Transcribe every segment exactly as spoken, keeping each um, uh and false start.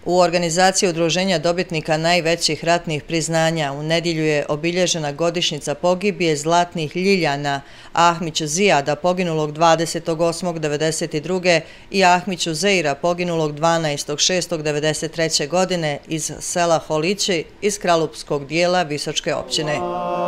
U organizaciji udruženja dobitnika najvećih ratnih priznanja u nedjelju je obilježena godišnjica pogibije Zlatnih Ljiljana, Ahmić Zijada poginulog dvadesetog osmog devedeset druge i Ahmić Uzeira poginulog dvanaestog šestog devedeset treće godine iz sela Holići iz Kralupskog dijela Visočke općine.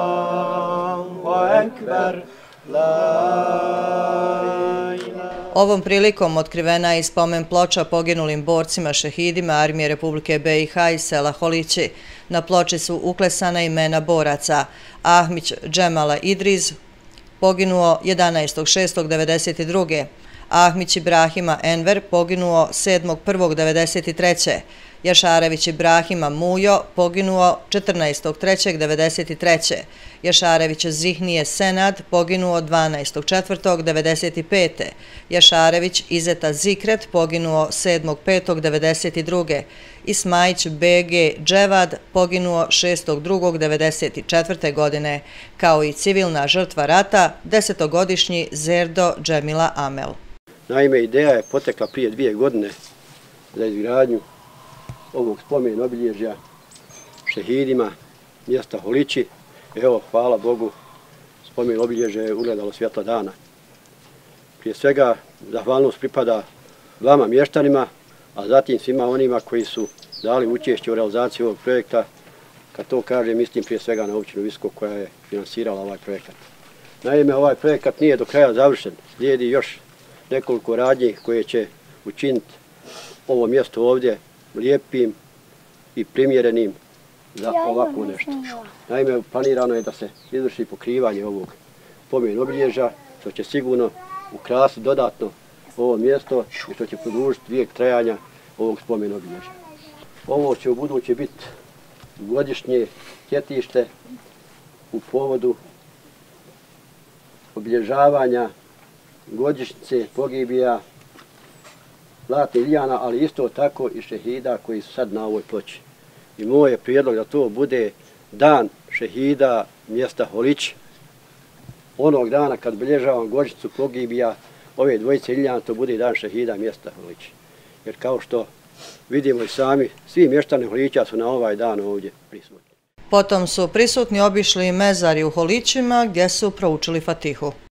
Ovom prilikom otkrivena je i spomen ploča poginulim borcima šehidima Armije Republike be i ha iz sela Holići. Na ploči su uklesana imena boraca. Ahmić Džemala Idriz poginuo jedanaestog šestog devedeset druge Ahmić Ibrahima Enver poginuo sedmog prvog devedeset treće Jašarević Ibrahima Mujo poginuo četrnaestog trećeg devedeset treće Jašarević Zihnije Senad poginuo dvanaestog četvrtog devedeset pete Jašarević Izeta Zikret poginuo sedmog petog devedeset druge Ismajić be ge Dževad poginuo šestog drugog devedeset četvrte godine, kao i civilna žrtva rata, desetogodišnji Zerdo Džemila Amel. Naime, ideja je potekla prije dvije godine za izgradnju ovog spomen obilježja šehidima mjesta Holići. Evo, hvala Bogu, spomen obilježje je ugledalo svjetla dana. Prije svega, zahvalnost pripada vama mještanima, a zatim svima onima koji su dali učešće u realizaciji ovog projekta. Kad to kažem, mislim prije svega na općinu Visko koja je finansirala ovaj projekat. Naime, ovaj projekat nije do kraja završen. Slijedi još nekoliko radnji koje će učiniti ovo mjesto ovdje lijepim i primjerenim za ovako nešto. Naime, planirano je da se izvrši pokrivanje ovog spomen obilježja, što će sigurno ukrasiti dodatno ovo mjesto i što će produžiti vijek trajanja ovog spomen obilježja. Ovo će u buduće biti godišnje sjetište u povodu obilježavanja godišnjice pogibija Zlatnih Ljiljana, ali isto tako i šehida koji su sad na ovoj ploči. I moj je prijedlog da to bude dan šehida mjesta Holići. Onog dana kad obilježavam godišnjicu pogibija ove dvojice Ljiljana, to bude dan šehida mjesta Holići. Jer kao što vidimo i sami, svi mještani Holića su na ovaj dan ovdje prisutni. Potom su prisutni obišli mezari u Holićima gdje su proučili Fatihu.